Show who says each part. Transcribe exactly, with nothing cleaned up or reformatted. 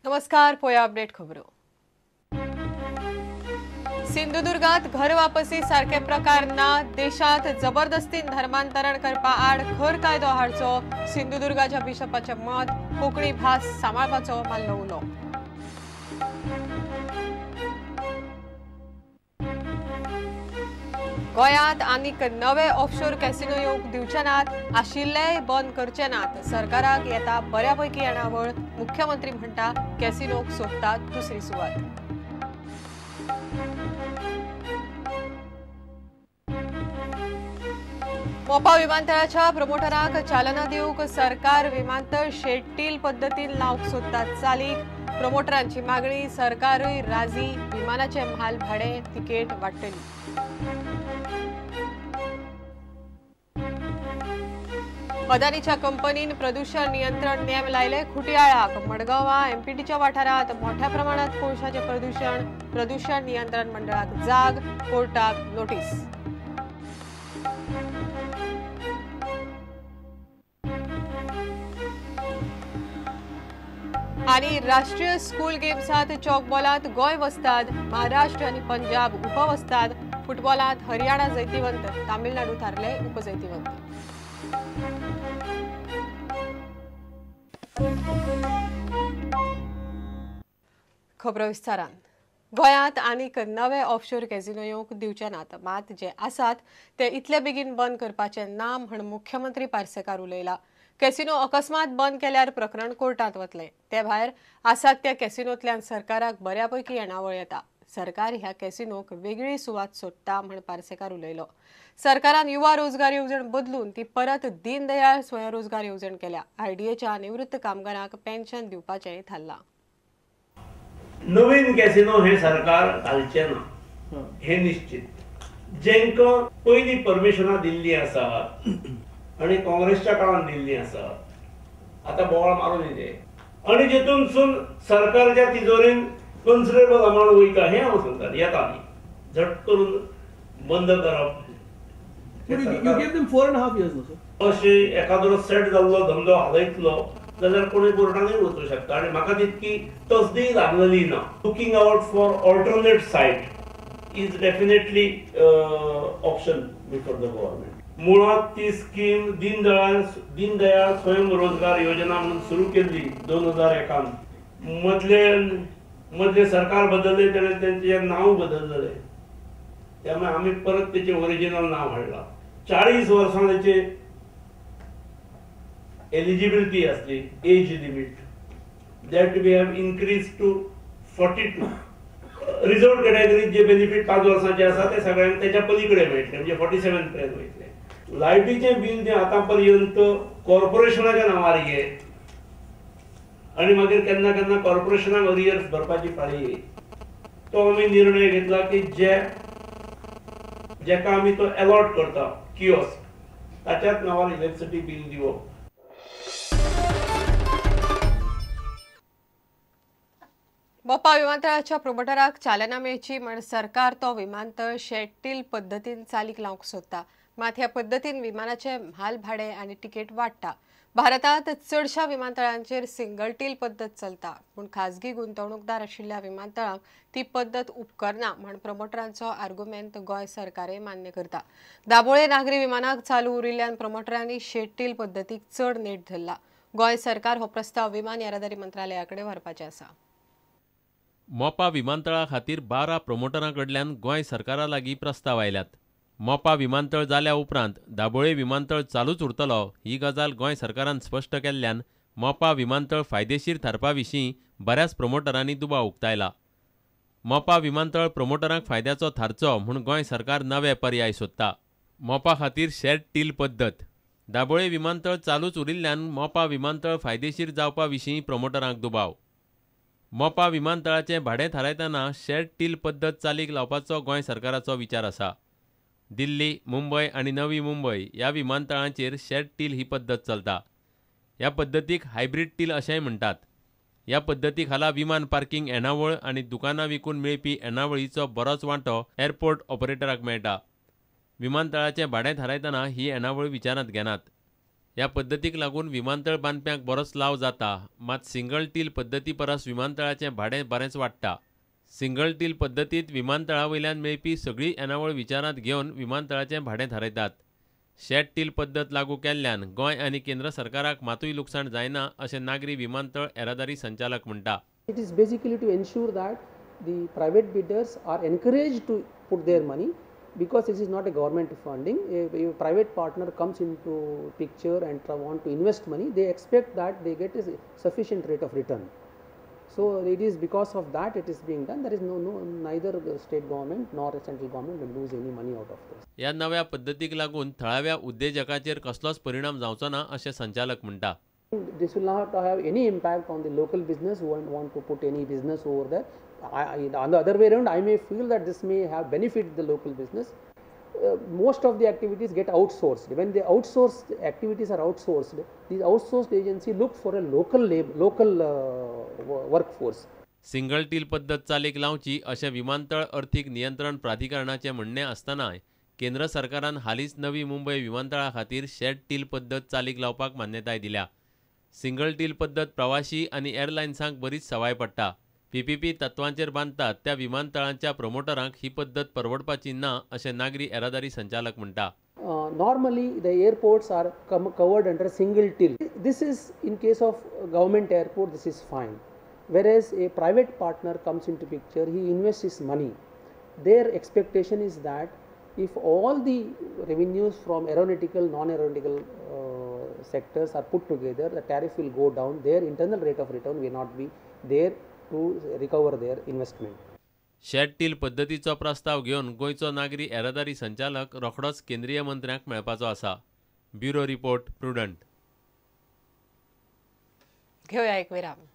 Speaker 1: नमस्कार. पोया अपडेट खबरो. सिंधुदुर्गात घर वापसी सारखे प्रकार ना देशात जबरदस्तीन धर्मांतरण करपा आड खर कायदो हाडचो सिंधुदुर्गाच्या बिशपाचे मत. कोंकणी भास सांबाळपाचो माल्लो उलो. गोंयांत आनीक नवे ऑफशोर कॅसिनो येवंक दिवचे नात, आशिल्लेय बंद करचे नात. सरकाराक येता बऱ्यापैकी येणावळ. मुख्यमंत्री म्हणटा कॅसिनोक सोदतात दुसरी सुवात. मोपा विमानतळाच्या प्रमोटरांक चालना दिवंक सरकार विमानतळ शेड्टील पद्दतीन लावंक सोदतात चालीक. प्रमोटरांची मागणी सरकारूय राजी. विमानाचे म्हाल भाडे तिकेट वाडटली. अदानीच्या कंपनीन प्रदूषण नियंत्रण नेम लायले खुटियाळाक. मडगांवां एमपीटीच्या वाठारात मोठ्या प्रमाणात कोळशाचे प्रदूषण. प्रदूषण नियंत्रण मंडळाक जाग. कोर्टाक नोटीस. आणि राष्ट्रीय स्कूल गेम्सात चॉकबॉलात गोंय वस्ताद. महाराष्ट्र आणि पंजाब उपवस्ताद. फुटबॉलात हरियाणा जैतिवंत. तामिळनाडू थारले उपजैतिवंत. खबरो विस्तारान. गोंयांत आनीक नवे ऑफशोर कॅसिनो येवंक दिवचे नात, मात जे आसात ते इतले बेगीन बंद करपाचे ना म्हण मुख्यमंत्री पार्सेकार उलयला. कॅसिनो अकस्मात बंद केल्यार प्रकरण कोर्टात वतले. ते भायर आसात त्या कॅसिनोंतल्यान सरकाराक बऱ्यापैकी येणावळ येता. सरकार ह्या कॅसिनोक वेगळी सुवात सोडटा म्हण पार्सेकार उलयलो. सरकारान युवा रोजगार येवजण बदलून ती परत दीनदयाळ स्वयंरोजगार येवजण केल्या. आयडीएच्या निवृत्त कामगारांक पेन्शन दिवपाचें थारला.
Speaker 2: नवीन कॅसिनो हे सरकार घालचे ना हे निश्चित. जेंका पयली परमिशनां दिल्ली आसा आणि काँग्रेसच्या काळात दिल्ली आसा, आता बोवाळ मारून येते आणि जेतूनसून सरकारच्या तिजोरीन कन्सिडरेबल अमाउंट वयता हे हांव सांगता. येता न्ही झट करून बंद करप अशें एखादो सेट जाल्लो धंदो हालयतलो जाल्यार कोणी कोर्टानूय वचूंक शकता. आणि म्हाका तितकी तसदीय लागलेली ना. Looking out for alternate site is definitely option before the government. मुळात ती स्कीम दीनदयाळ दीनदयाळ स्वयंरोजगार योजना म्हणून सुरू केल्ली दोन हजार एकान. मदले मदले सरकार बदलले तेणे त्यांचे नाव बदलले. त्यामुळे आम्ही परत त्याचे ओरिजिनल नाव हाडला. चाळीस वर्सां त्याचे एलिजिबिलिटी असली age limit that we have increase to forty two. Reserve कॅटेगरीत जे बेनिफिट पाच वर्सांचे आसा ते सगळ्यांक त्याच्या पलीकडे मेळटले, म्हणजे फोर्टी सेवन पर्यंत वयतले. लायटीचे बिल जे आतापर्यंत कॉर्पोरेशनाच्या नावार ये आणि मागीर केन्ना केन्ना कॉर्पोरेशनाक अरियर्स भरपाची पाळी येयी. तो आम्ही निर्णय घेतला की जे जेका आम्ही तो अलॉट करता किओस्क ताच्याच नावार इलेक्ट्रिसिटी बिल दिवप.
Speaker 1: मोपा विमानतळाच्या प्रमोटराक चालना मेळची म्हण सरकार तो विमानतळ शेड्टील पद्दतीन चालीक लावंक सोदता. मात ह्या पद्दतीन विमानाचे म्हाल भाडे आनी तिकेट वाडटा. भारतांत चडशा विमानतळांचेर सिंगल टील पद्दत चलता, पूण खाजगी गुंतवणूकदार आशिल्ल्या विमानतळांक ती पद्दत उपकरना म्हण प्रमोटरांचो आर्ग्युमेंट गोंय सरकारूय मान्य करता. दाबोळे नागरी विमानाक चालू उरिल्ल्यान प्रमोटरांनी शेड्टील पद्दतीक चड नेट धरला. गोंय सरकार हो प्रस्ताव विमान येरादारी मंत्रालया कडेन व्हरपाचे आसा.
Speaker 3: मोपा विमानतळा खातीर बारा प्रमोटरां कडल्यान गोंय सरकारा लागीं प्रस्ताव आयल्यात. मोपा विमानतळ जाल्या उपरांत दाबोळे विमानतळ चालूच उरतलो ही गजाल गोंय सरकारान स्पश्ट केल्ल्यान मोपा विमानतळ फायदेशीर थारपा विशीं बऱ्याच प्रमोटरांनी दुबाव उक्तायला. मोपा विमानतळ प्रमोटरांक फायद्याचो थारचो म्हूण गोंय सरकार नवे पर्याय सोदता. मोपा खातीर शेड टील पद्दत. दाबोळे विमानतळ चालूच उरिल्ल्यान मोपा विमानतळ फायदेशीर जावपा विशीं प्रमोटरांक दुबाव. मोपा विमानतळाचें भाडें थारायतना शेड टील पद्दत चालीक लावपाचो गोंय सरकाराचो विचार आसा. दिल्ली, मुंबय आणि नवी मुंबय ह्या विमानतळांचेर शेड टील ही पद्दत चलता. ह्या पद्दतीक हायब्रीड टील अशेंय म्हणटात. ह्या पद्दती खाला विमान पार्किंग येणावळ आणि दुकानां विकून मेळपी येणावळीचो बरोच वांटो एअरपोर्ट ऑपरेटराक मेळटा. विमानतळाचें भाडें थारायतना ही येणावळ विचारांत घेनात. ह्या पद्दतीक लागून विमानतळ बांदप्यांक बरोच लाव जाता, मात सिंगल टील पद्दती परस विमानतळाचें भाडें बरेंच वाडटा. सिंगल टील पद्दतींत विमानतळा वयल्यान मेळपी सगळी येणावळ विचारांत घेवन विमानतळाचें भाडें थारयतात. शेत टील पद्दत लागू केल्ल्यान गोंय आनी केंद्र सरकाराक मातूय लुकसाण जायना अशें नागरी विमानतळ येरादारी संचालक म्हणटा.
Speaker 4: It is basically to ensure that the private bidders are encouraged to put their money, because this is not a government funding. If a private partner comes into picture and try- want to invest money, they expect that they get a sufficient rate of return. So it is because of that it is being done. There is no, no neither the state government nor the central government will lose any money out of this.
Speaker 3: ह्या नव्या पद्दतीक लागून थळाव्या उद्देजकाचेर कसलोच परिणाम जावचो ना अशें संचालक म्हणटा.
Speaker 4: This will not have any impact on the local business who want, want to put any business over there. I, I, on the other way around, I may feel that this may have benefited the local business. Uh, most of the activities get outsourced. When the outsourced activities are outsourced, these outsourced agency look for a local lab, local uh, wo- workforce.
Speaker 3: Single टील पद्दत चालीक लावची अशें विमानतळ अर्थीक नियंत्रण प्राधिकरणाचें म्हणणें आसतनाय केंद्र सरकारान हालींच नवी मुंबय विमानतळा खातीर शेत टील पद्दत चालीक लावपाक मान्यताय दिल्या. सिंगल टील पद्दत प्रवाशी आनी एअरलायन्सांक बरीच सवाय पडटा. पीपीपी तत्वांचेर बांदतात त्या विमानतळांच्या प्रमोटरांक ही पद्दत परवडपाची ना अशें नागरी येरादारी संचालक म्हणटा.
Speaker 4: Uh, normally, the airports are com- covered under single till. This is in case of government airport, this is fine. Whereas a private partner comes into picture, he invests his money. Their expectation is that if all the revenues from aeronautical, non-aeronautical uh, sectors are put together, the tariff will go down. Their internal rate of return will not be there to recover their investment.
Speaker 3: शेत टील पद्दतीचो प्रस्ताव घेवन गोंयचो नागरी येरादारी संचालक रोखडोच केंद्रीय मंत्र्यांक मेळपाचो आसा. Bureau report Prudent.
Speaker 1: घेऊया एक विराम.